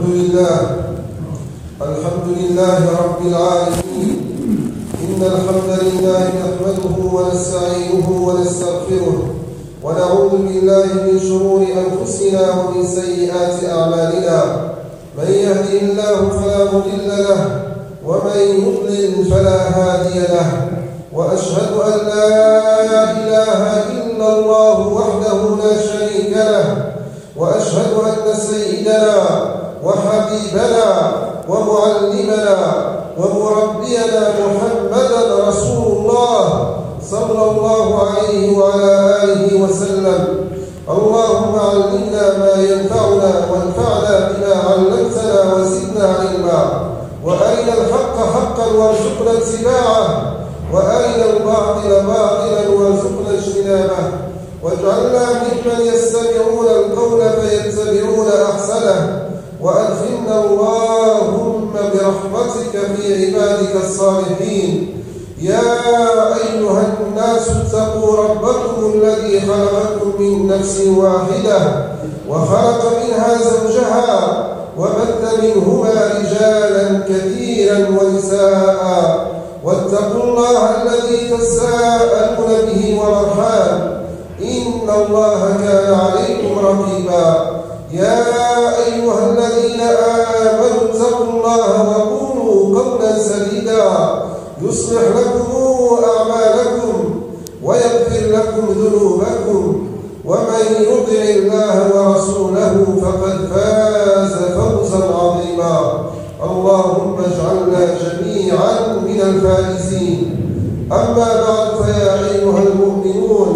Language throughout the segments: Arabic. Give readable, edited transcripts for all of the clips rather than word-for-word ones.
الحمد لله رب العالمين. إن الحمد لله نحمده ونستعينه ونستغفره ونعوذ بالله من شرور أنفسنا ومن سيئات أعمالنا. من يهده الله فلا مضل له ومن يضلل فلا هادي له، وأشهد أن لا إله إلا الله وحده لا شريك له، وأشهد أن سيدنا وحبيبنا ومعلمنا ومربينا محمدا رسول الله صلى الله عليه وعلى آله وسلم. اللهم علمنا ما ينفعنا وانفعنا بما علمتنا وزدنا علما، وأرنا الحق حقا وارزقنا اتباعه، وأرنا الباطل باطلا وارزقنا اجتنابه، واجعلنا ممن يستمعون القول فيتبعون أحسنه، وأدخلنا اللهم برحمتك في عبادك الصالحين. يا أيها الناس اتقوا ربكم الذي خلقكم من نفس واحدة وخلق منها زوجها وبث منهما رجالا كثيرا ونساء، واتقوا الله الذي تساءلون به والأرحام، إن الله كان عليكم رقيبا. يا أيها الذين آمنوا اتقوا الله وقولوا قولا سديدا يصلح لكم أعمالكم ويغفر لكم ذنوبكم، ومن يطع الله ورسوله فقد فاز فوزا عظيما. اللهم اجعلنا جميعا من الفائزين. أما بعد، فيا أيها المؤمنون،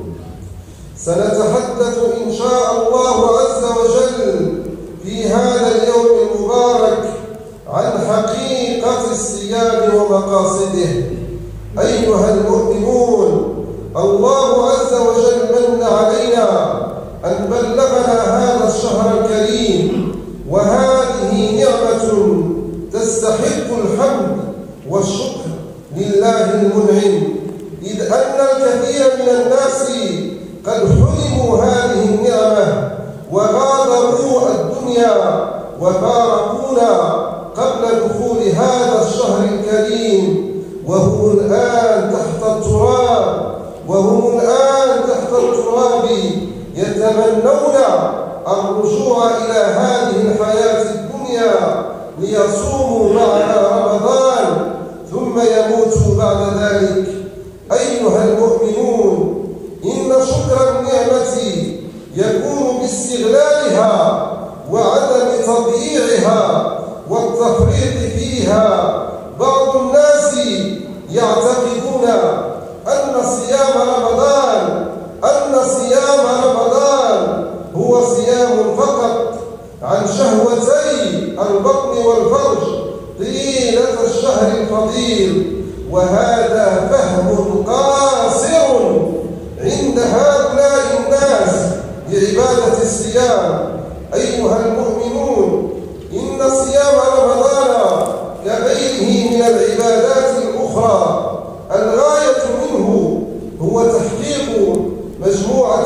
سنتحدث إن شاء الله عز وجل في هذا اليوم المبارك عن حقيقة الصيام ومقاصده. أيها المؤمنون، الله عز وجل من علينا أن بلغنا هذا الشهر الكريم، وهذه نعمة تستحق الحمد والشكر لله المنعم، إذ أن الكثير من الناس قد حرموا هذه النعمة وغادروا الدنيا وفارقونا قبل دخول هذا الشهر الكريم، وهم الآن تحت التراب يتمنون الرجوع إلى هذه الحياة الدنيا ليصوموا معنا رمضان ثم يموتوا بعد ذلك. أيها المؤمنون، إن شكر النعمة يكون باستغلالها وعدم تضييعها والتفريط فيها. بعض الناس يعتقدون أن صيام رمضان هو صيام فقط عن شهوتي البطن والفرج طيلة الشهر الفضيل، وهذا فهم قاصر عند هؤلاء الناس لعبادة الصيام. أيها المؤمنون، إن صيام رمضان كغيره من العبادات الأخرى الغاية منه هو تحقيق مجموعة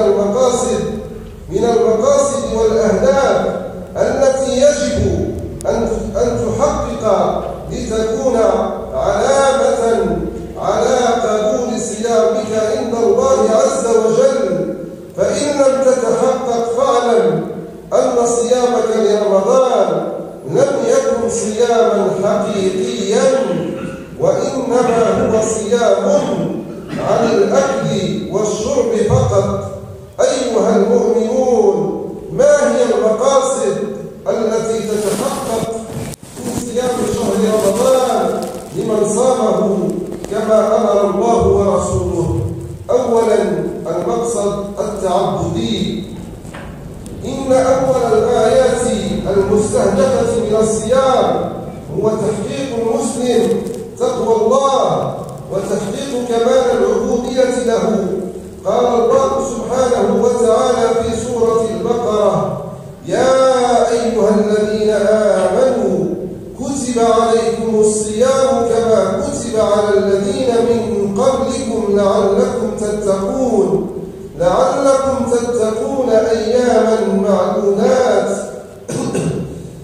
من المقاصد والأهداف التي يجب أن تحقق لتكون علامة على قبول صيامك عند الله عز وجل. فإن لم تتحقق فاعلم أن صيامك لرمضان لم يكن صياما حقيقيا، وإنما هو صيام عن الأكل والشرب فقط. أيها المؤمنون، ما هي المقاصد التي تتحقق في صيام شهر رمضان لمن صامه كما أمر الله ورسوله؟ أولا، المقصد التعبدي. إن أول الآيات المستهدفة من الصيام هو تحقيق المسلم تقوى الله وتحقيق كمال العبودية له. قال الله سبحانه وتعالى في سورة البقرة: يا أيها الذين آمنوا كتب عليكم الصيام كما كتب على الذين من قبلكم لعلكم تتقون أياما معدودات.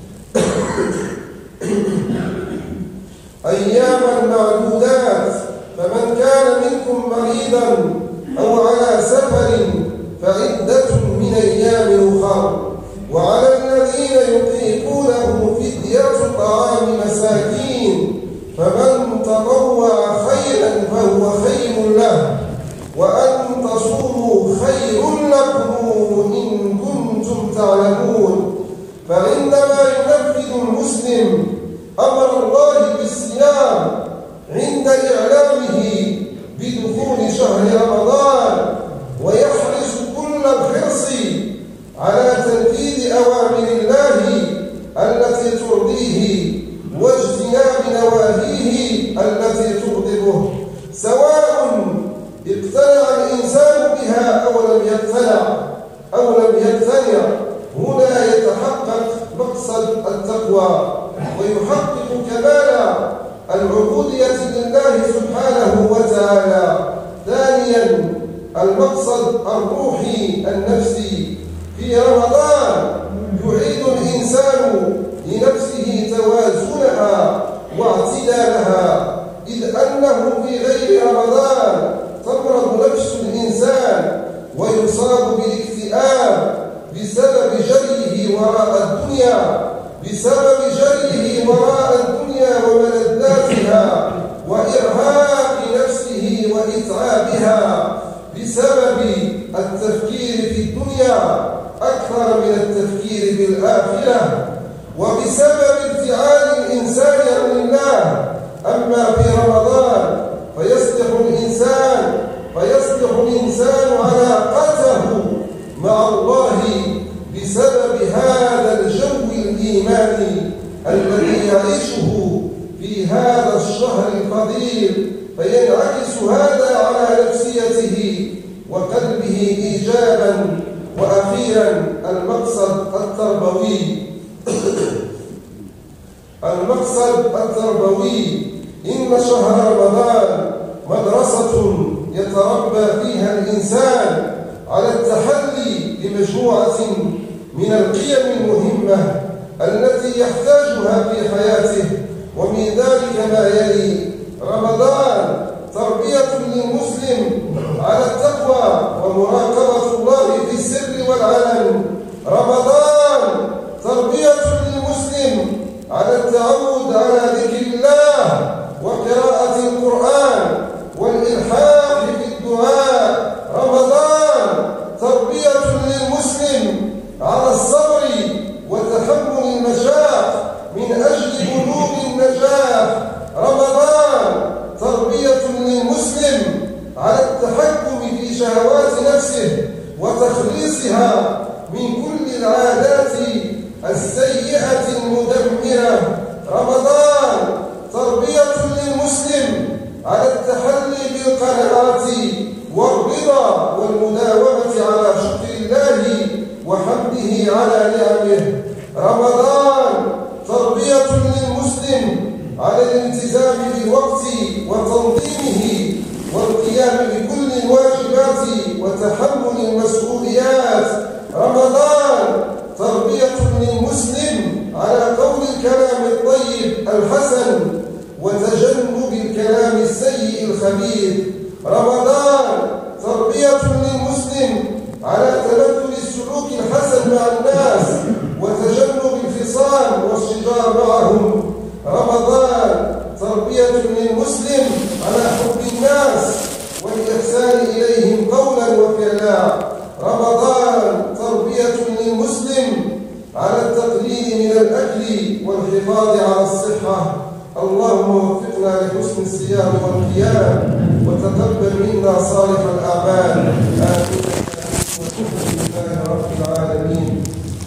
من تطوع خيرا فهو خير له وأن تصوموا خير لكم إن كنتم تعلمون. فعندما ينفذ المسلم أمر الله بالصيام عند إعلامه بدخول شهر رمضان ويحرص كل الحرص على تنفيذ أوامر الله التي ترضيه واجتناب نواهيه التي تغضبه، سواء اقتنع الإنسان بها أو لم يقتنع. هنا يتحقق مقصد التقوى ويحقق كمال العبودية لله سبحانه وتعالى. ثانيا المقصد الروحي النفسي. في رمضان يعيد الإنسان لنفسه توازنها واعتدالها، إذ أنه في غير رمضان تمرض نفس الإنسان ويصاب بالاكتئاب بسبب جريه وراء الدنيا وملذاتها وإرهاق نفسه وإتعابها بسبب التفكير في الدنيا أكثر من التفكير بالآخرة وبسبب ابتعاد الإنسان عن الله. أما في رمضان فيصلح الإنسان علاقته مع الله بسبب هذا الجو الإيماني الذي يعيشه في هذا الشهر الفضيل، فينعكس هذا على نفسيته وقلبه إيجابا. وأخيرا المقصد التربوي. إن شهر رمضان مدرسة يتربى فيها الإنسان على التحلي بمجموعة من القيم المهمة التي يحتاجها في حياته، ومن ذلك ما يلي: رمضان تربية للمسلم على التقوى ومراقبة الله في السر والعلن. رمضان تربية للمسلم على التعود على ذكر الله وقراءة القرآن والإلحاح في الدعاء. رمضان تربية للمسلم على الصبر وتحمل المشاق من أجل بلوغ النجاح. رمضان تربية للمسلم على التحكم في شهوات نفسه وتخليصها من كل العادات السيئة المدمرة. رمضان تربية للمسلم على التحلي بالقناعة والرضا والمداومة على شكر الله وحمده على نعمه. رمضان تربية للمسلم على الالتزام بالوقت وتنظيمه والقيام بكل الواجبات وتحمل المسؤوليات. رمضان تربية للمسلم على قول الكلام الطيب الحسن وتجنب الكلام السيء الخبيث. رمضان تربية للمسلم على تمثل السلوك الحسن مع الناس وتجنب الفصام والشجار معهم. رمضان تربية للمسلم على حب الناس والإحسان إليهم قولا وفعلا. رمضان تربية للمسلم على التقليل من الأكل والحفاظ على الصحة. اللهم وفقنا لحسن الصيام والقيام وتقبل منا صالح الأعمال. آمين. والحمد لله رب العالمين.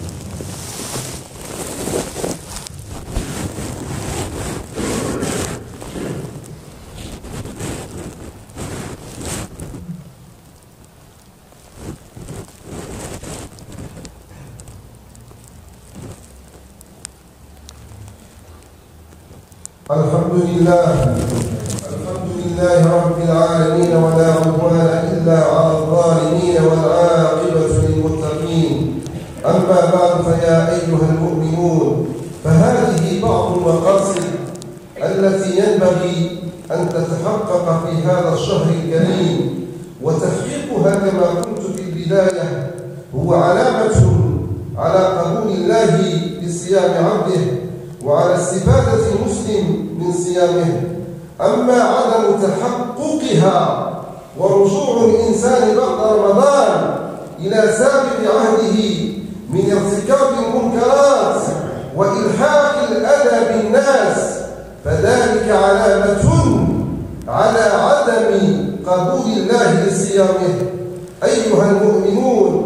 الحمد لله رب العالمين، ولا عدوان إلا على الظالمين والعاقبة للمتقين. أما بعد، فيا أيها المؤمنون، فهذه بعض المقاصد التي ينبغي أن تتحقق في هذا الشهر الكريم، وتحقيقها كما قلت في البداية هو علامة على قبول الله بصيام عبده وعلى استفادة المسلم من صيامه. أما عدم تحققها ورجوع الإنسان بعد رمضان إلى سابق عهده من ارتكاب المنكرات وإلحاق الأذى بالناس فذلك علامة على عدم قبول الله لصيامه. أيها المؤمنون،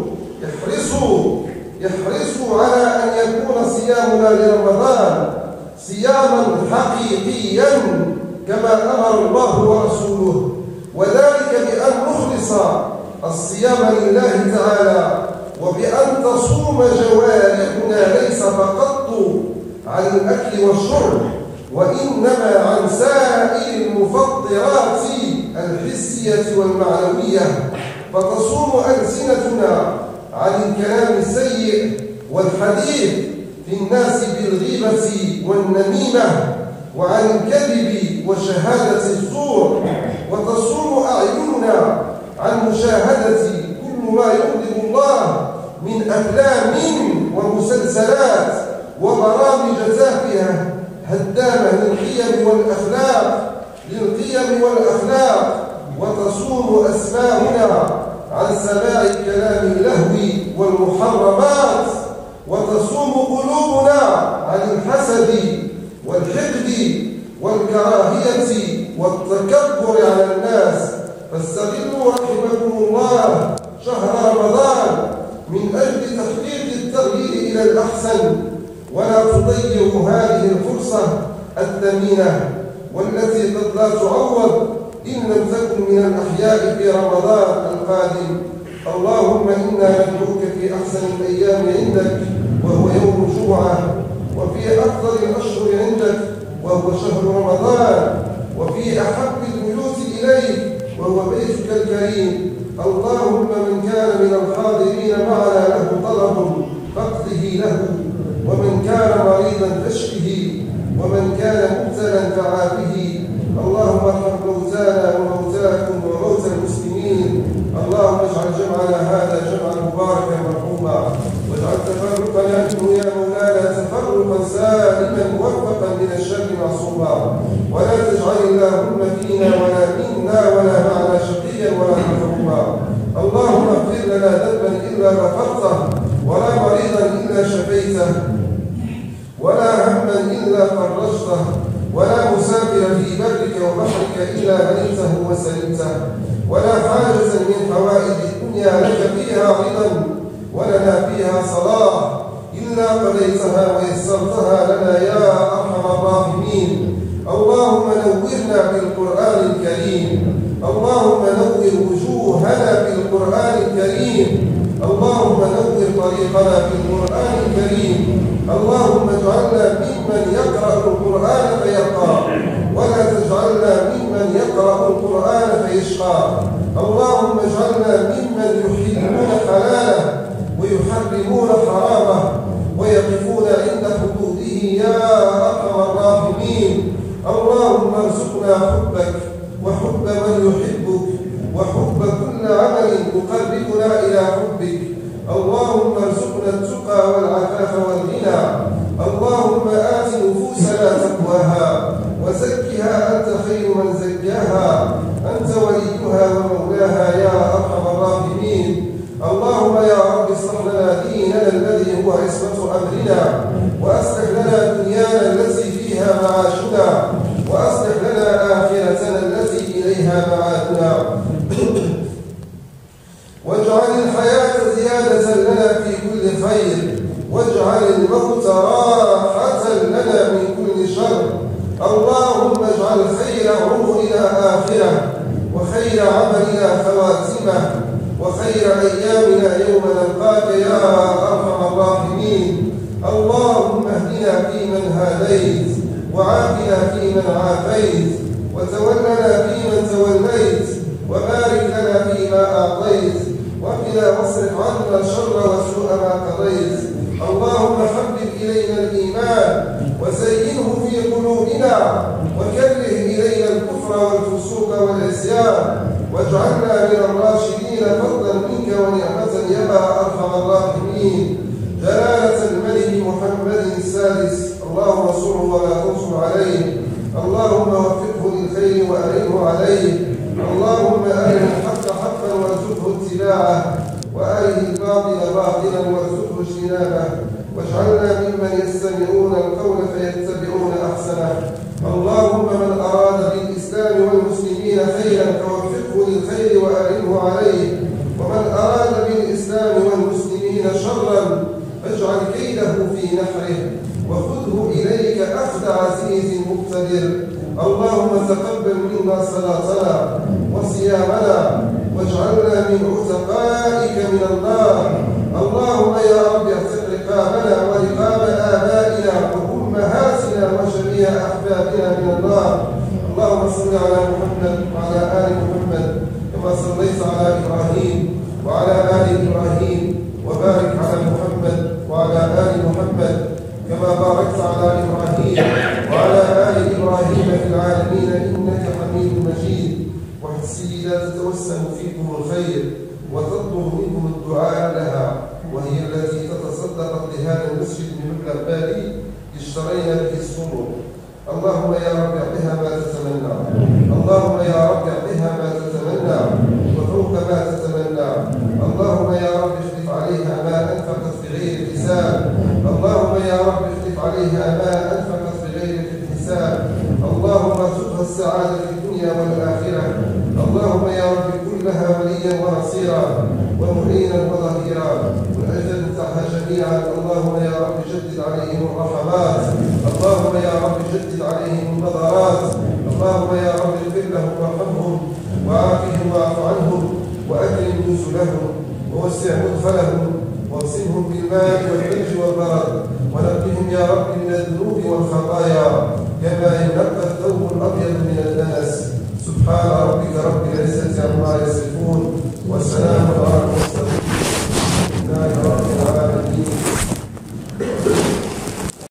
احرصوا على أن يكون صيامنا لرمضان صياما حقيقيا كما أمر الله ورسوله، وذلك بأن نخلص الصيام لله تعالى، وبأن تصوم جوارحنا ليس فقط عن الأكل والشرب، وإنما عن سائر المفطرات الحسية والمعنوية، فتصوم ألسنتنا عن الكلام السيء والحديث في الناس بالغيبة والنميمة وعن الكذب وشهادة الزور، وتصوم أعيننا عن مشاهدة كل ما يغضب الله من أفلام ومسلسلات وبرامج تافهة هدامة للقيم والأخلاق، وتصوم أسماعنا عن سماع كلام اللهو والمحرمات، وتصوم قلوبنا عن الحسد والحقد والكراهية والتكبر على الناس. فاستغلوا رحمكم الله شهر رمضان من أجل تحقيق التغيير إلى الأحسن، ولا تضيعوا هذه الفرصة الثمينة والتي قد لا تعوض إن لم تكن من الأحياء في رمضان القادم. اللهم إنا ندعوك في أحسن الأيام عندك وهو يوم الجمعة، وفي أفضل الأشهر عندك وهو شهر رمضان، وفي أحب البيوت إليك وهو بيتك الكريم. اللهم من كان من الحاضرين معنا له طلب فاقضه له، ومن كان مريضا فاشفه، ومن كان مبتلا فعافه. اللهم ارحم موتانا وموتاكم وموتى المسلمين. اللهم اجعل جمعنا هذا جمعا مباركا مرحوما، واجعل تفرقنا منه يا مولانا تفرقا سالما موفقا من الشر معصوما، ولا تجعل اللهم فينا ولا منا ولا معنا شقيا ولا محروما. اللهم اغفر لنا ذنبا الا غفرته، ولا مريضا الا شفيته، ولا هما الا فرجته، ولا مسافر في برك وبحرك إلا منيته وسلمته، ولا حاجة من حوائج الدنيا لك فيها رضا ولنا فيها صلاح إلا قضيتها ويسرتها لنا يا أرحم الراحمين. اللهم نورنا بالقرآن الكريم، اللهم نور وجوهنا بالقرآن الكريم، اللهم نور طريقنا بالقرآن الكريم. اللهم اجعلنا ممن يقرأ القرآن فيرقى، ولا تجعلنا ممن يقرأ القرآن فيشقى. اللهم اجعلنا ممن يحلون حلاله ويحرمون حرامه ويقفون عند حدوده يا أرحم الراحمين. اللهم ارزقنا حبك وحب من يحبك وحب كل عمل يقربنا إلى حبك. اللهم ارزقنا التقى والعفاف والغنى. اللهم آت نفوسنا تقواها وزكها أنت خير من زكاها، أنت وليها ومولاها يا أرحم الراحمين. اللهم يا رب اصلح لنا ديننا الذي هو عصمة أمرنا، وأصلح لنا دنيانا التي فيها معاشنا، وأصلح لنا آخرتنا التي إليها معادنا. واجعل الحياة زيادة لنا في كل خير، واجعل الموت راحة لنا من كل شر. اللهم اجعل خير عمرنا آخرة، وخير عملنا خواتمة، وخير أيامنا يوم نلقاك يا أرحم الراحمين. اللهم اهدنا فيمن هديت، وعافنا فيمن عافيت، وتولنا فيمن توليت، وبارك لنا فيما أعطيت، وقنا واصرف عنا شر وسوء ما قضيت. اللهم حبب إلينا الإيمان وزينه في قلوبنا، وكره إلينا الكفر والفسوق والعصيان، واجعلنا من الراشدين فضلا منك ونعمة يا أرحم الراحمين. جلالة الملك محمد السادس، اللهم انصره ولا تنصر عليه. اللهم وفقه للخير وأعينه عليه. اللهم أرنا الحق حقا وارزقه اتباعه، وأره الباطل باطلا وارزقه اجتنابه، واجعلنا ممن يستمعون القول فيتبعون أحسنه. اللهم من أراد بالإسلام والمسلمين خيرا فوفقه للخير وأعينه عليه، ومن أراد بالإسلام والمسلمين شرا فاجعل كيده في نحره وخذه إليك أخذ عزيز مقتدر. اللهم تقبل منا صلاتنا وصيامنا واجعلنا من عتقائك من النار. اللهم يا رب اعتق رقابنا ورقاب آبائنا وأمهاتنا وجميع أحبابنا من النار. اللهم صل على محمد وعلى آل محمد كما صليت على إبراهيم وعلى آل إبراهيم، وبارك على محمد وعلى آل محمد كما باركت على إبراهيم وعلى آل إبراهيم في العالمين إنك حميد مجيد. واحسي لا تتوسم فيكم الخير وتطلب منكم الدعاء لها، وهي التي تصدقت لهذا المسجد بمبلغ بالي اشترينا به السرور. اللهم يا رب اعطها ما تتمنى، اللهم يا رب اعطها ما تتمنى وفوق ما تتمنى. اللهم يا رب اخلف عليها ما انفقت بغير حساب، اللهم يا رب اخلف عليها ما انفقت بغير حساب. اللهم ارزقها السعاده في الدنيا والاخره. اللهم يا رب كن لها وليا ونصيرا ومعينا وظهيرا، والاجل بتاعها جميعا. اللهم يا رب جدد عليهم الرحمات، اللهم يا رب جدد عليهم النظرات. اللهم يا رب اغفر لهم وارحمهم وعافهم واعف عنهم واكرم نزلهم ووسع مدخلهم واغسلهم بالماء والثلج والبرد، ونقهم يا رب من الذنوب والخطايا